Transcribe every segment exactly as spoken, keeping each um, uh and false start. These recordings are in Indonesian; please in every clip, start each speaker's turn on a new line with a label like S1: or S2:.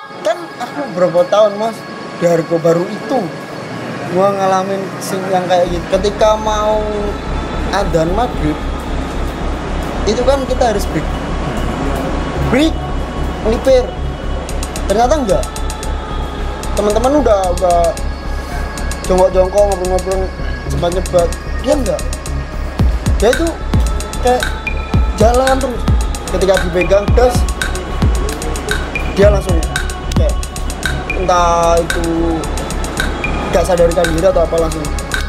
S1: kan aku berapa tahun mas di Argo baru itu gua ngalamin sing yang kayak gitu. Ketika mau adzan maghrib itu kan kita harus break break melipir, ternyata enggak. Teman-teman udah udah jongkok-jongkok ngobrol-ngobrol sempat nyebat, dia enggak, dia itu kayak jalan terus. Ketika dipegang gas dia langsung kayak entah itu gak sadarkan diri atau apa langsung.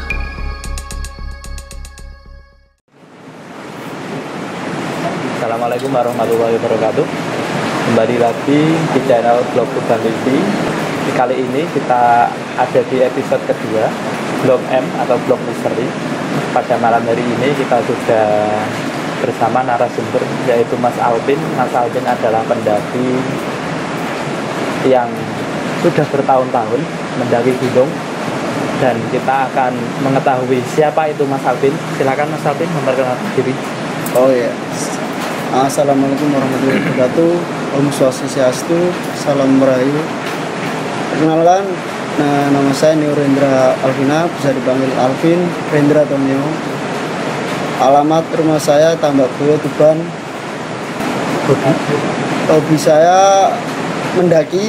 S2: Assalamualaikum warahmatullahi wabarakatuh. Kembali lagi di channel Blog Tuban T V. Kali ini kita ada di episode kedua Blog M atau Blog Misteri. Pada malam hari ini kita sudah bersama narasumber yaitu Mas Alvin. Mas Alvin adalah pendaki yang sudah bertahun-tahun mendaki gunung, dan kita akan mengetahui siapa itu Mas Alvin. Silakan Mas Alvin memperkenalkan diri.
S1: Oh ya, assalamualaikum warahmatullahi wabarakatuh. Om Swastiastu, salam merayu. Perkenalkan, nah, nama saya Neo Rendra Alvina, bisa dipanggil Alvin Rendra atau Neo. Alamat rumah saya Tambak Boyo, Tuban. Hobi, hobi saya mendaki.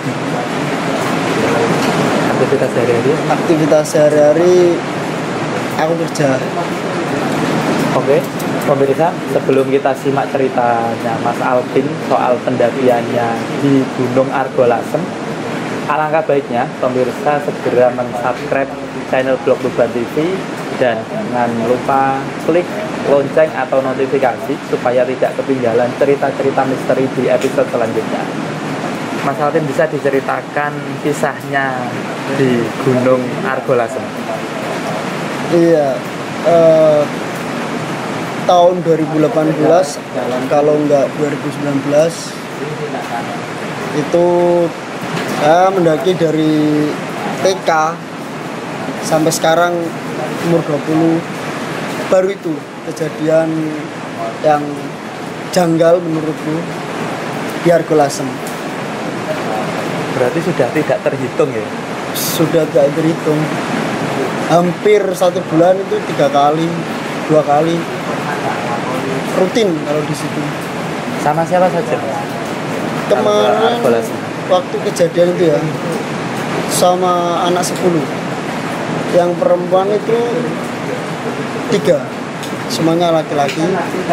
S2: Aktivitas sehari-hari?
S1: Aktivitas sehari-hari aku kerja.
S2: Oke, pemirsa, sebelum kita simak ceritanya Mas Alvin soal pendakiannya di Gunung Argo Lasem, alangkah baiknya pemirsa segera mensubscribe channel Blog Tuban T V dan jangan lupa klik lonceng atau notifikasi supaya tidak ketinggalan cerita-cerita misteri di episode selanjutnya. Mas Alvin, bisa diceritakan kisahnya di Gunung Argo Lasem?
S1: Iya, eh, tahun dua ribu delapan belas kalau enggak dua ribu sembilan belas itu saya mendaki dari T K sampai sekarang umur dua puluh. Baru itu kejadian yang janggal menurutku di Argo Lasem.
S2: Berarti sudah tidak terhitung ya?
S1: Sudah tidak terhitung. Hampir satu bulan itu tiga kali, dua kali. Rutin kalau di situ.
S2: Sama siapa saja?
S1: Kemarin waktu kejadian itu ya, sama anak sepuluh. Yang perempuan itu tiga, semuanya laki-laki.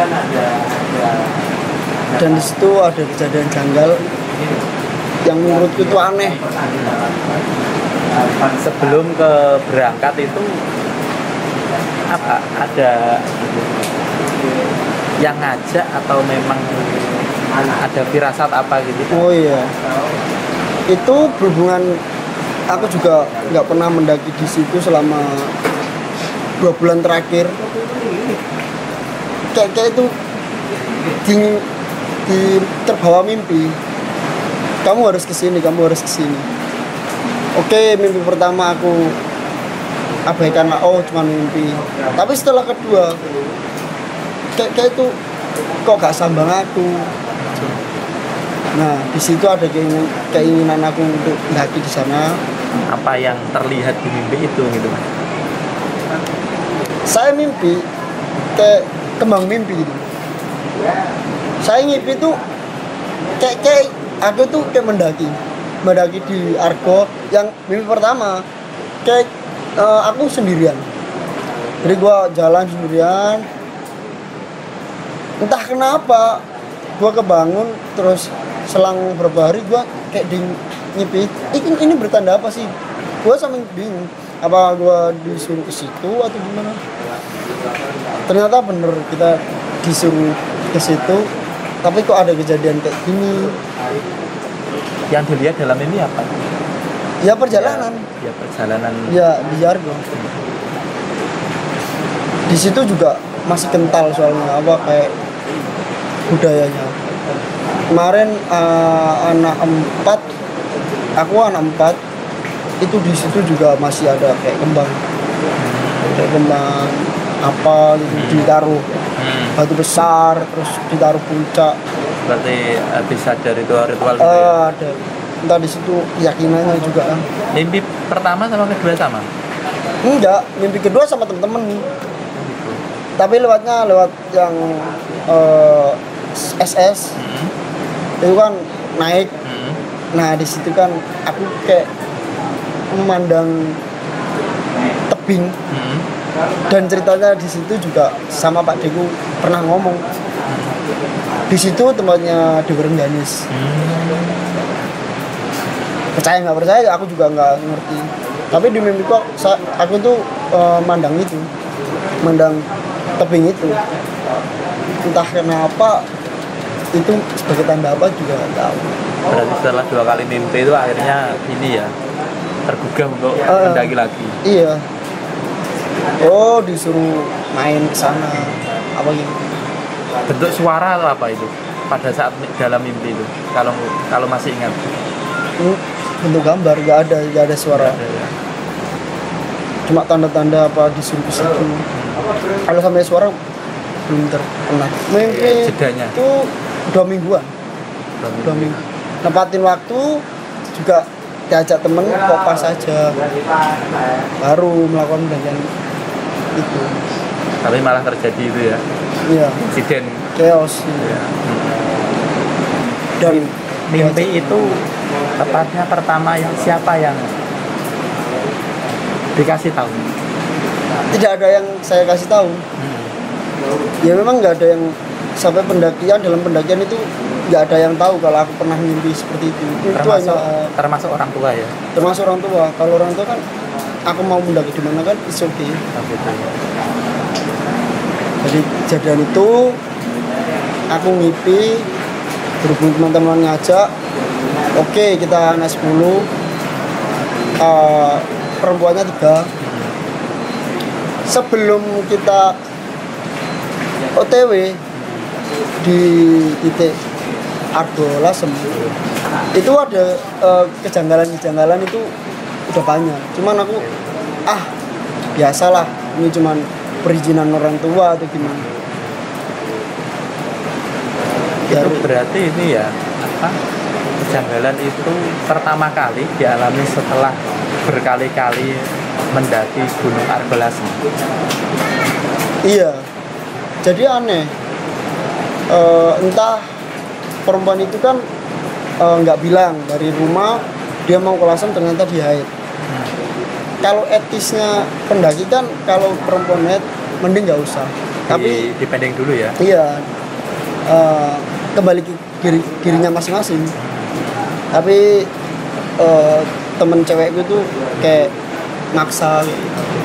S1: Dan di situ ada kejadian janggal yang menurutku itu aneh.
S2: Sebelum ke berangkat itu apa, ada yang ngajak atau memang ada firasat apa gitu?
S1: Oh iya, itu berhubungan, aku juga nggak pernah mendaki di situ selama dua bulan terakhir. Kayak kayak itu di, di terbawa mimpi. Kamu harus kesini, kamu harus kesini. Oke, mimpi pertama aku abaikan, oh cuma mimpi. Tapi setelah kedua, kayak, kayak itu kok gak sambang aku. Nah, di situ ada keinginan, keinginan aku untuk mendaki di sana.
S2: Apa yang terlihat di mimpi itu gitu Mas?
S1: Saya mimpi kayak kembang mimpi gitu. Saya mimpi itu kayak kayak aku tuh kayak mendaki, mendaki di Argo. Yang mimpi pertama kayak uh, aku sendirian. Jadi gua jalan sendirian. Entah kenapa gua kebangun, terus selang beberapa hari gua kayak di nyipi, ini, ini bertanda apa sih? Gua sampe bingung, apa gua disuruh ke situ atau gimana? Ternyata bener kita disuruh ke situ, tapi kok ada kejadian kayak gini.
S2: Yang dilihat dalam ini apa?
S1: Ya perjalanan.
S2: Ya, ya perjalanan.
S1: Ya di Argo. Di situ juga masih kental soalnya apa kayak budayanya. Kemarin uh, anak empat, aku anak empat, itu di situ juga masih ada kayak kembang, kayak kembang apa gitu, hmm. ditaruh hmm. batu besar, terus ditaruh puncak.
S2: Berarti bisa dari ritual ritual
S1: uh,
S2: gitu ya?
S1: Ada. entah di situ keyakinannya juga.
S2: Mimpi pertama sama kedua sama?
S1: Enggak, mimpi kedua sama temen-temen. Tapi lewatnya lewat yang uh, S S. Hmm. Itu kan naik. Hmm. Nah, di situ kan aku kayak memandang tebing. Hmm. Dan ceritanya di situ juga sama Pak Deku pernah ngomong. Di situ tempatnya Dewa Rengganis. Hmm. Percaya nggak percaya, aku juga nggak ngerti. Tapi di mimpiku aku tuh uh, mandang itu, mandang tebing itu. Entah kenapa itu sebagai tanda apa juga nggak tahu.
S2: Berarti setelah dua kali mimpi itu akhirnya ini ya tergugah untuk uh, mendaki lagi.
S1: Iya. Oh, disuruh main ke sana apa gitu.
S2: Bentuk suara atau apa itu pada saat dalam mimpi itu? Kalau kalau masih ingat.
S1: Hmm, bentuk gambar, nggak ada nggak ada suara. Gak ada, ya. Cuma tanda-tanda apa disuruh ke situ. Hmm. Kalau sampai suara belum terkena. Mimpi
S2: jedanya
S1: itu dua mingguan.
S2: Dua minggu.
S1: Dua minggu. Nempatin waktu juga diajak temen kok pas aja. Baru melakukan bagian itu.
S2: Tapi malah terjadi itu ya.
S1: Iya.
S2: Insiden.
S1: Chaos. Iya.
S2: Hmm.
S1: Dan
S2: mimpi itu tepatnya pertama yang siapa yang dikasih tahu?
S1: Tidak ada yang saya kasih tahu. Hmm. Ya memang nggak ada yang sampai pendakian dalam pendakian itu nggak ada yang tahu kalau aku pernah mimpi seperti itu.
S2: Termasuk,
S1: itu hanya,
S2: termasuk orang tua ya.
S1: Termasuk orang tua. Kalau orang tua kan aku mau mendaki di mana kan it's okay.
S2: Oh, gitu.
S1: Jadi kejadian itu aku mimpi berhubung teman-teman ngajak. Oke, kita naik sepuluh. Uh, perempuannya tiga. Sebelum kita O T W di titik Argo Lasem itu ada uh, kejanggalan-kejanggalan itu udah banyak. Cuman aku ah biasalah, ini cuman perizinan orang tua atau gimana.
S2: Itu berarti ini ya apa? Kejanggalan itu pertama kali dialami setelah berkali-kali mendaki Gunung Argo Lasem.
S1: Iya. Jadi aneh. E, entah perempuan itu kan nggak e, bilang dari rumah dia mau ke Lasem ternyata dia haid. Hmm. Kalau etisnya pendaki kan kalau perempuan haid mending nggak usah.
S2: Di,
S1: Tapi
S2: dipending dulu ya.
S1: Iya. E, kembali ke diri, dirinya masing-masing. Tapi e, temen cewekku tuh kayak maksa gitu.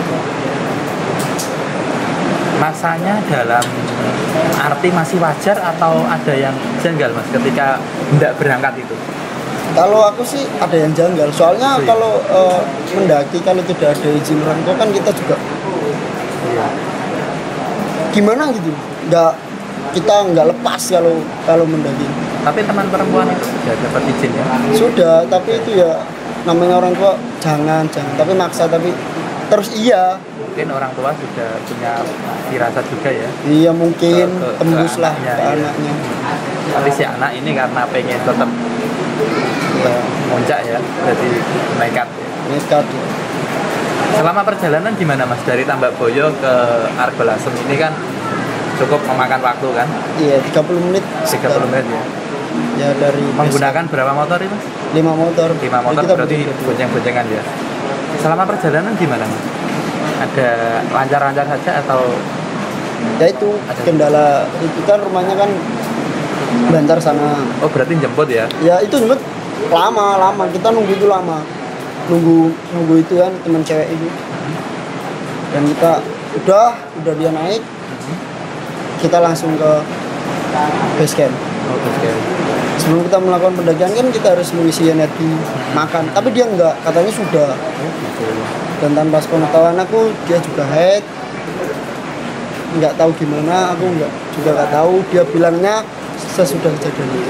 S2: Maksanya dalam arti masih wajar atau ada yang janggal mas ketika hendak berangkat itu?
S1: Kalau aku sih ada yang janggal, soalnya oh, iya. Kalau e, mendaki kalau tidak ada izin orang tua kan kita juga iya. Gimana gitu, nggak kita nggak lepas kalau kalau mendaki.
S2: Tapi teman perempuan itu sudah dapat izin ya?
S1: Sudah, tapi itu ya namanya orang tua jangan jangan, tapi maksa tapi terus iya.
S2: Mungkin orang tua sudah punya firasat juga ya?
S1: Iya mungkin ke, ke, tembus ke lah
S2: anaknya,
S1: ke
S2: iya.
S1: anaknya.
S2: Tapi si anak ini karena pengen tetap ya. Muncak ya, jadi nekat ya.
S1: Nekat ya.
S2: Selama perjalanan gimana mas? Dari Tambak Boyo ke Argo Lasem ini kan cukup memakan waktu kan?
S1: Iya, tiga puluh menit.
S2: tiga puluh menit ya?
S1: Ya dari
S2: menggunakan desa. Berapa motor itu?
S1: lima motor.
S2: lima motor
S1: kita
S2: berarti bonceng-boncengan ya. Selama perjalanan gimana? Ada lancar-lancar saja atau?
S1: Ya itu ada kendala itu kan rumahnya kan Bantar sana.
S2: Oh berarti jemput ya?
S1: Ya itu jemput lama lama kita nunggu itu lama nunggu nunggu itu kan teman cewek itu. Dan kita udah udah dia naik kita langsung ke base camp.
S2: Oh, base camp.
S1: Sebelum kita melakukan pendakian kan kita harus mengisi energi makan, tapi dia enggak, katanya sudah. Dan tanpa pengetahuan aku dia juga head, nggak tahu gimana, aku nggak juga nggak tahu. Dia bilangnya sesudah kejadian itu.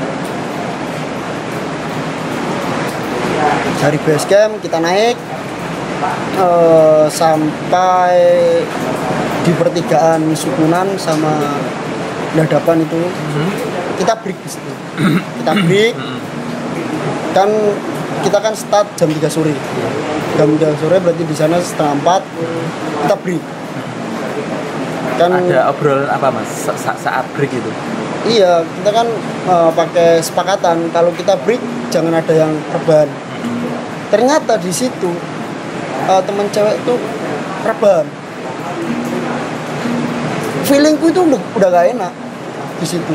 S1: Dari base camp kita naik uh, sampai di pertigaan Sukunan sama Dadapan itu. Mm-hmm. Kita break di situ. Kita break. kan kita kan start jam tiga sore. Jam tiga sore berarti di sana setengah empat kita break. Kan
S2: ada obrolan apa mas Sa saat break itu?
S1: Iya, kita kan uh, pakai sepakatan kalau kita break jangan ada yang rebahan. Ternyata di situ uh, teman cewek itu rebahan. Feelingku itu udah, udah gak enak di situ.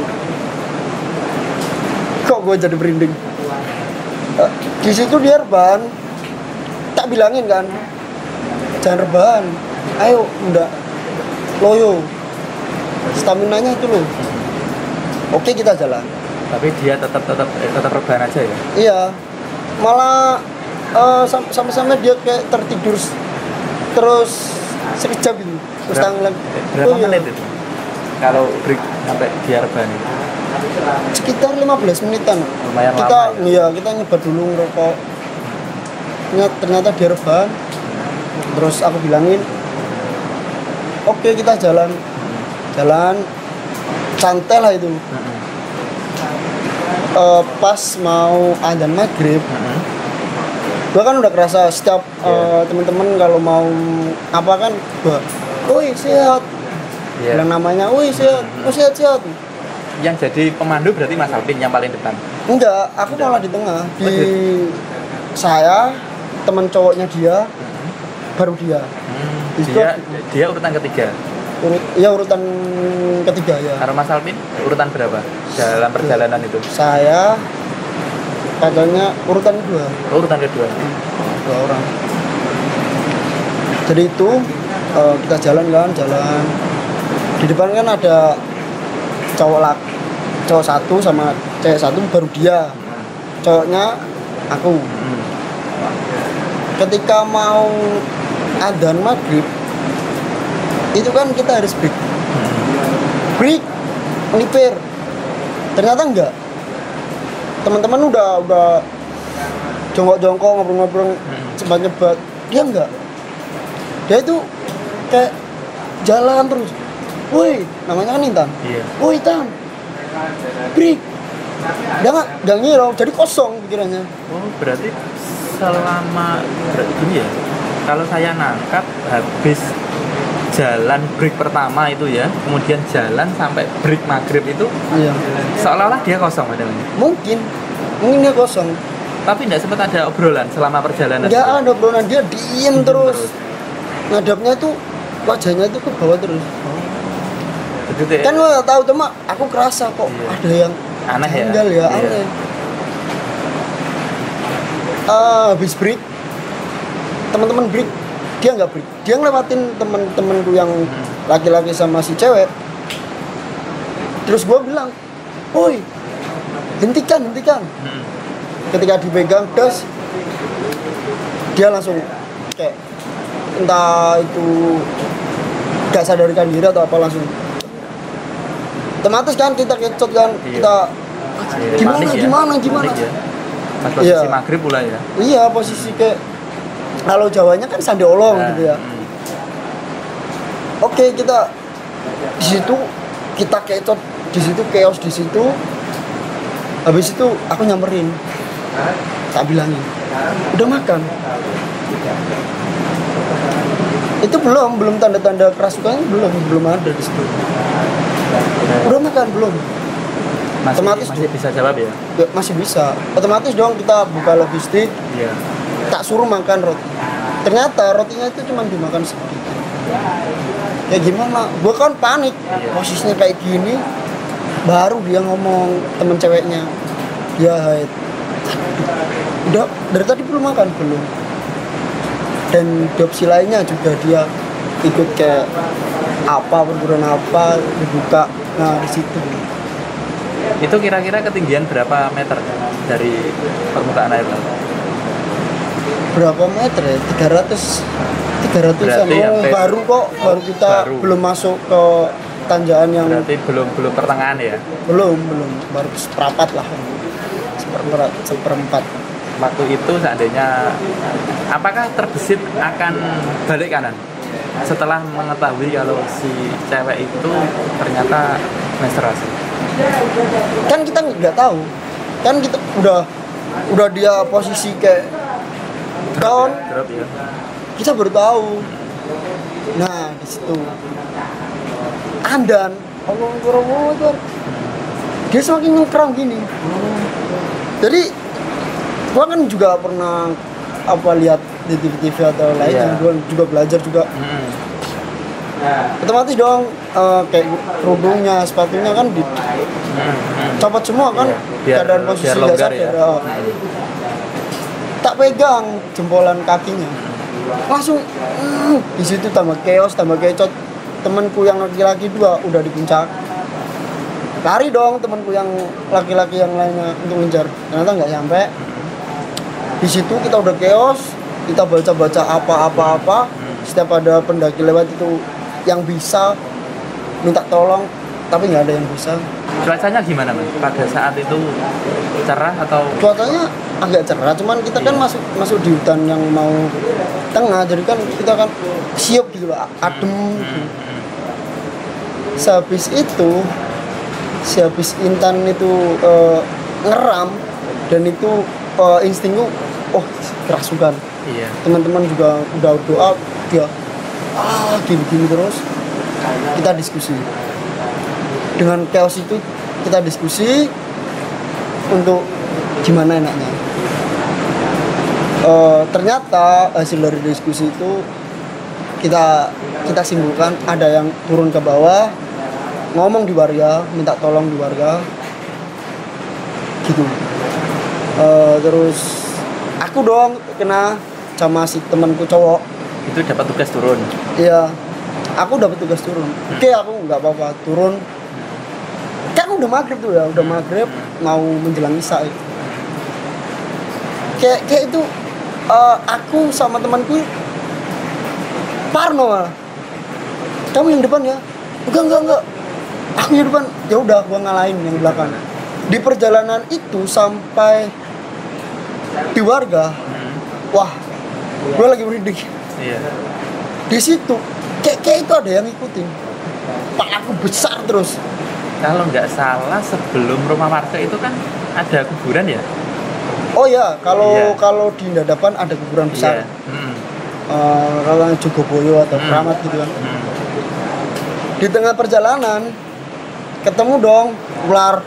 S1: Kok gue jadi merinding? Uh, di situ dia rebahan, tak bilangin kan, jangan rebahan, ayo udah loyo, stamina-nya itu loh. Oke kita jalan.
S2: Tapi dia tetap tetap eh, tetap rebahan aja ya?
S1: Iya, malah uh, sam sama-sama dia kayak tertidur terus sekejap gitu. Terus tangan lagi.
S2: Berapa
S1: oh,
S2: menit
S1: iya.
S2: itu? Kalau break sampai dia rebahan itu?
S1: Sekitar lima belas menitan.
S2: Lumayan
S1: kita,
S2: lama ya?
S1: Iya, kita nyebar dulu ngerokok. Ternyata dia rebahan. Terus aku bilangin, oke kita jalan, jalan, santai lah itu.
S2: Mm-hmm.
S1: Uh, pas mau adzan maghrib,
S2: Mm-hmm.
S1: gua kan udah kerasa setiap
S2: Yeah.
S1: uh, temen-temen kalau mau apa kan, gua, woi sehat,
S2: Yeah.
S1: bilang namanya, woi sehat, oh sehat sehat.
S2: Yang jadi pemandu berarti Mas Alvin yang paling depan?
S1: Enggak, aku
S2: Enggak.
S1: malah di tengah. Di
S2: Oh, gitu.
S1: saya, teman cowoknya dia,
S2: Mm-hmm.
S1: baru dia.
S2: Hmm,
S1: Itu-
S2: dia dia urutan ketiga.
S1: Urut, ya urutan ketiga ya.
S2: Kalau Mas Alvin urutan berapa dalam perjalanan itu?
S1: Saya katanya urutan kedua,
S2: Oh, urutan kedua.
S1: dua orang. Jadi itu eh, kita jalan kan, jalan. Di depan kan ada cowok lak, cowok satu sama cewek satu, baru dia. Cowoknya aku.
S2: Hmm.
S1: Ketika mau adzan maghrib, itu kan kita harus break. Break, melipir. Ternyata enggak. Teman-teman udah udah jongkok-jongkok ngobrol-ngobrol sempat nyebat. Dia enggak. Dia itu kayak jalan terus. Woi, namanya kan Intan.
S2: Iya.
S1: Woi Tan, break. Dia nggak, nggak ngirau, jadi kosong pikirannya.
S2: Oh, berarti selama berarti gini ya. Kalau saya nangkap habis jalan break pertama itu ya, kemudian jalan sampai break maghrib itu
S1: Iya.
S2: seolah-olah dia kosong padahal.
S1: Mungkin, mungkin dia kosong.
S2: Tapi tidak sempat ada obrolan selama perjalanan.
S1: Nggak ada obrolan, dia diem terus. Ngadapnya itu wajahnya itu ke bawah terus.
S2: Begitu ya?
S1: Kan lo nggak tahu, cuma aku kerasa kok
S2: Iya.
S1: ada yang
S2: Aneh ya?
S1: janggal ya,
S2: Iya.
S1: aneh. Ah, habis break, teman-teman break, dia nggak break, dia ngelewatin teman-temanku yang
S2: Hmm.
S1: laki-laki sama si cewek. Terus gue bilang, woi, hentikan, hentikan.
S2: Hmm.
S1: Ketika dipegang das, dia langsung kayak entah itu gak sadarkan diri atau apa, langsung otomatis kan kita kecot kan.
S2: Iya.
S1: Kita gimana
S2: Panik ya?
S1: gimana gimana
S2: Panik ya? Pas posisi
S1: Iya.
S2: maghrib pula ya.
S1: iya posisi kayak kalau Jawanya kan sandi olong
S2: Nah,
S1: gitu ya.
S2: hmm.
S1: Oke, kita di situ kita kecot di situ, chaos di situ. Habis itu aku nyamperin, tak bilangin, udah makan. Itu belum belum tanda-tanda kerasukannya, belum belum ada di situ. Udah makan belum?
S2: Masih,
S1: Otomatis
S2: masih
S1: dong.
S2: bisa jawab ya?
S1: Ya, masih bisa. Otomatis dong kita buka logistik,
S2: Iya.
S1: tak suruh makan roti. Ternyata rotinya itu cuma dimakan sedikit. Ya gimana? Gue kan panik. Posisinya kayak gini, baru dia ngomong temen ceweknya, ya Haid, udah dari tadi belum makan belum. Dan di opsi lainnya juga dia ikut kayak apa perguruan apa dibuka. Nah di situ
S2: Itu kira-kira ketinggian berapa meter dari permukaan air laut?
S1: berapa meter ya? tiga ratus tiga ratusan.
S2: Berarti
S1: Oh,
S2: sampai-
S1: baru kok, baru kita
S2: baru.
S1: belum masuk ke tanjakan yang
S2: Berarti belum belum pertengahan ya?
S1: belum belum baru seperempat lah, seperempat seperempat.
S2: Waktu itu seandainya apakah terbesit akan balik kanan setelah mengetahui kalau si cewek itu ternyata menstruasi?
S1: Kan kita nggak tahu, kan kita udah udah dia posisi kayak down,
S2: Drop ya.
S1: kita baru tahu. Nah di situ Andan Allah Akbar, dia semakin ngekram gini. Jadi gua kan juga pernah apa lihat di T V T V atau lainnya,
S2: Iya.
S1: gua juga belajar juga.
S2: Hmm.
S1: Otomatis dong eh, kayak kerudungnya, sepatunya kan di
S2: Hmm.
S1: copot semua kan,
S2: Iya. Biar-
S1: keadaan posisi
S2: biar longgar
S1: dasar
S2: ya.
S1: ya. Tak pegang jempolan kakinya, langsung mm, di situ tambah chaos, tambah kecot. Temanku yang laki-laki dua udah di puncak, lari dong temanku yang laki-laki yang lainnya untuk ngejar, ternyata nggak sampai. Di situ kita udah chaos, kita baca-baca apa-apa-apa. Setiap ada pendaki lewat itu yang bisa minta tolong, tapi nggak ada yang bisa.
S2: Cuacanya gimana mas? Pada saat itu cerah atau
S1: Cuacanya agak cerah, cuman kita kan
S2: Iya.
S1: masuk masuk di hutan yang mau tengah, jadi kan kita kan siap gitu loh, adem gitu. Sehabis itu, sehabis Intan itu eh, ngeram dan itu eh, instingku, oh kerasukan.
S2: iya.
S1: Teman-teman juga udah doa, dia ah gini-gini terus. Kita diskusi. Dengan chaos itu kita diskusi untuk gimana enaknya. Eh, ternyata hasil dari diskusi itu kita kita simpulkan ada yang turun ke bawah, ngomong di warga, minta tolong di warga, gitu. Eh, terus aku dong kena sama si temanku cowok.
S2: Itu dapat tugas turun.
S1: Iya, aku dapat tugas turun. Oke, aku nggak apa-apa turun. Kan udah maghrib tuh ya, udah maghrib mau menjelang isya. Itu. Kayak kayak itu eh, aku sama temanku parno malah. Kamu yang depan ya? Enggak enggak enggak. Aku yang depan. Ya udah, gua ngalahin yang belakang. Di perjalanan itu sampai di warga, wah, gua lagi merinding.
S2: Iya.
S1: Di situ kayak kayak itu ada yang ngikutin. Palaku besar terus.
S2: Kalau nggak salah sebelum rumah warga itu kan ada kuburan ya?
S1: Oh ya, kalau
S2: Iya.
S1: kalau di Dadapan ada kuburan besar.
S2: Iya. Hmm.
S1: Eh, kalau yang Jogoboyo atau
S2: Hmm.
S1: Keramat gitu kan.
S2: Hmm.
S1: Di tengah perjalanan ketemu dong ular.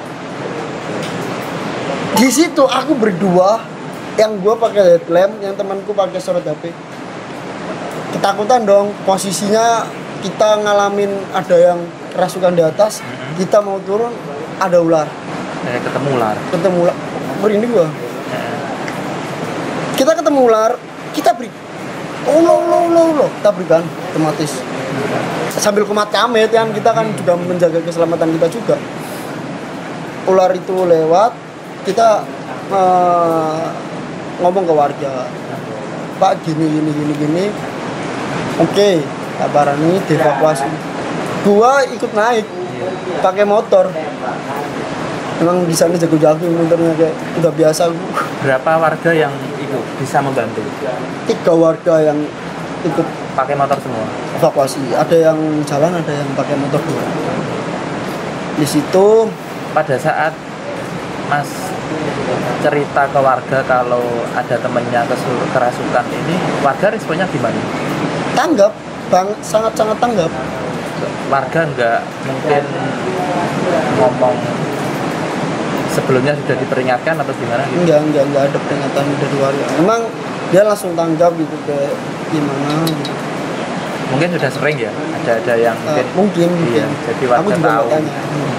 S1: Di situ aku berdua, yang gua pakai headlamp, yang temanku pakai sorot H P. Ketakutan dong, posisinya kita ngalamin ada yang kerasukan di atas,
S2: Mhm.
S1: kita mau turun ada ular,
S2: Kayak ketemu ular.
S1: ketemu ular, merinding gua.
S2: Heeh.
S1: Kita ketemu ular, kita beri, oh lo lo lo lo, kita berikan otomatis. Sambil kumat kamit kan, kita kan juga menjaga keselamatan kita juga. Ular itu lewat, kita eh, ngomong ke warga, Pak gini gini gini gini, oke, kabaran ini dievakuasi. Gua ikut naik, pakai motor. Emang di sana jago-jago motornya kayak udah biasa.
S2: Berapa warga yang itu bisa membantu?
S1: Tiga warga yang ikut
S2: Pakai motor semua.
S1: evakuasi, ada yang jalan, ada yang pakai motor dua. Di situ
S2: Pada saat Mas cerita ke warga kalau ada temennya kesu- kerasukan ini, warga responnya gimana?
S1: tanggap, bang, sangat-sangat tanggap.
S2: Warga nggak mungkin ngomong sebelumnya sudah diperingatkan atau gimana gitu?
S1: Enggak, enggak, enggak ada peringatan dari warga. Emang dia langsung tanggap gitu kayak gimana gitu.
S2: Mungkin sudah sering ya, ada-ada yang
S1: Eh,
S2: mungkin,
S1: mungkin,
S2: iya,
S1: mungkin.
S2: jadi
S1: Aku
S2: warga
S1: juga
S2: tahu.
S1: nggak tanya.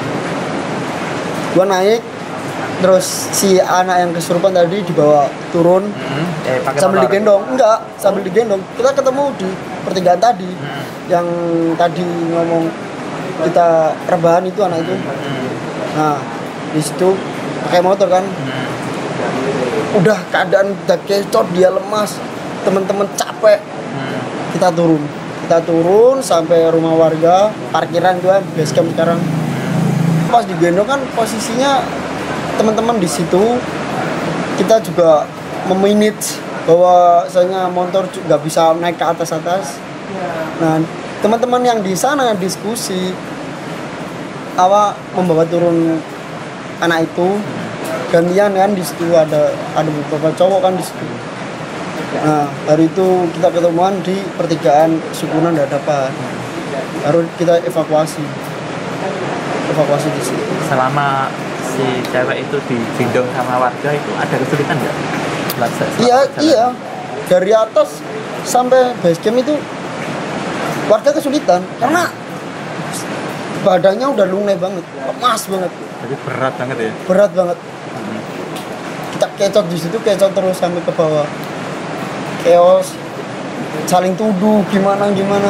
S1: Gua naik, terus si anak yang kesurupan tadi dibawa turun
S2: Hmm, eh, pakai
S1: sambil
S2: motor.
S1: digendong. Enggak, sambil digendong. Kita ketemu di pertigaan tadi.
S2: Hmm,
S1: Yang tadi ngomong kita rebahan itu anak itu.
S2: hmm,
S1: Nah, di situ pakai motor kan.
S2: hmm,
S1: Udah keadaan udah kecot, dia lemas, teman-teman capek.
S2: hmm.
S1: Kita turun. Kita turun sampai rumah warga, parkiran juga base camp sekarang. Pas digendong kan posisinya teman-teman di situ, kita juga memanage bahwa saya motor nggak bisa naik ke atas-atas. Nah, teman-teman yang di sana diskusi awal membawa turun anak itu, gantian kan di situ, ada ada beberapa cowok kan di situ. Nah hari itu kita ketemuan di pertigaan Sukunan Dadapan, baru kita evakuasi evakuasi di situ.
S2: Selama si cewek itu digendong sama warga itu ada kesulitan nggak?
S1: Iya iya, dari atas sampai base camp itu warga kesulitan karena badannya udah lunglai banget, lemas banget.
S2: Jadi berat banget ya?
S1: Berat banget. Hmm. Kita kecot di situ, kecot terus sampai ke bawah. Chaos, saling tuduh gimana gimana.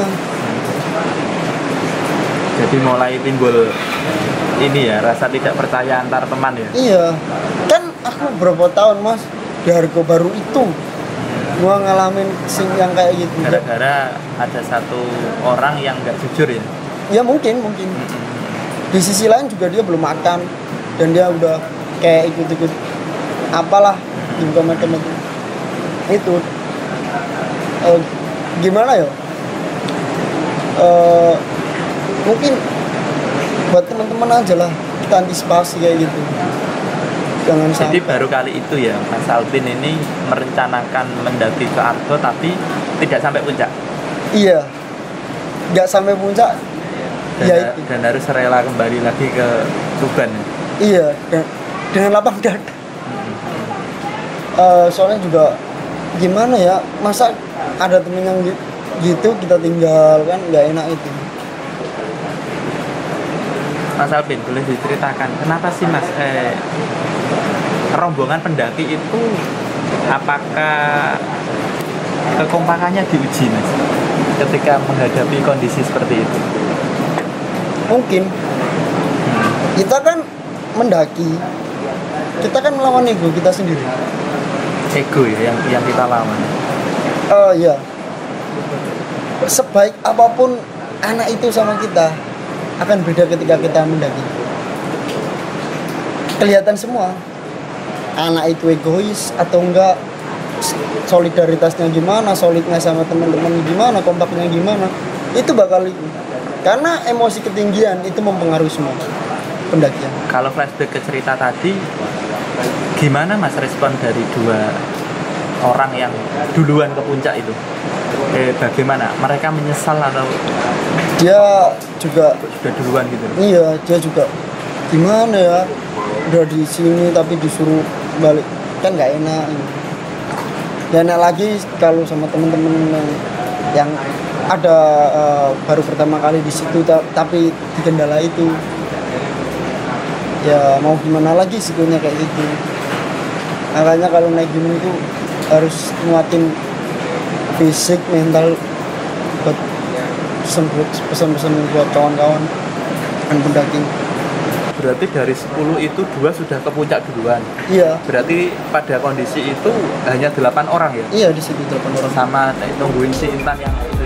S2: Jadi mulai timbul ini ya, rasa tidak percaya antar teman ya?
S1: Iya, kan aku berapa tahun mas di Argo Baru itu gua ngalamin sing yang kayak gitu.
S2: Gara-gara ada satu orang yang nggak jujur ya?
S1: Ya mungkin, mungkin. Di sisi lain juga dia belum makan dan dia udah kayak ikut-ikut apalah di teman-teman itu. Uh, gimana ya? Uh, mungkin buat teman-teman aja lah kita antisipasi kayak gitu. Jangan
S2: Jadi
S1: sampai.
S2: baru kali itu ya Mas Alvin ini merencanakan mendaki ke Argo tapi tidak sampai puncak.
S1: Iya, nggak sampai puncak.
S2: Dan,
S1: Ya,
S2: ha- dan harus rela kembali lagi ke Tuban.
S1: Iya, dan dengan lapang dada. Uh, soalnya juga gimana ya, masa ada temen yang gi- gitu kita tinggal kan nggak enak itu.
S2: Mas Alvin boleh diceritakan kenapa sih Mas eh, rombongan pendaki itu apakah kekompakannya diuji Mas ketika menghadapi kondisi seperti itu?
S1: Mungkin kita kan mendaki, kita kan melawan ego kita sendiri.
S2: Ego ya yang yang kita lawan.
S1: Oh iya, sebaik apapun anak itu sama kita akan beda ketika kita mendaki. Kelihatan semua anak itu egois atau enggak, solidaritasnya gimana, solidnya sama teman-teman gimana, kompaknya gimana, itu bakal itu. Karena emosi ketinggian itu mempengaruhi semua pendakian.
S2: Kalau flashback ke cerita tadi, gimana Mas respon dari dua orang yang duluan ke puncak itu? Eh, bagaimana? Mereka menyesal atau
S1: Dia juga
S2: sudah duluan gitu?
S1: iya, dia juga gimana ya, udah di sini tapi disuruh balik, kan nggak enak. Gak enak lagi kalau sama temen-temen yang, yang ada uh, baru pertama kali di situ ta- tapi di kendala itu. Ya mau gimana lagi sikunya kayak gitu. Makanya kalau naik gunung itu harus nguatin fisik, mental, buat sembut pesan-pesan buat kawan-kawan dan pendaki.
S2: Berarti dari sepuluh itu dua sudah ke puncak duluan.
S1: Iya.
S2: Berarti pada kondisi itu hanya delapan orang ya?
S1: Iya di situ delapan orang.
S2: Sama nungguin si Intan yang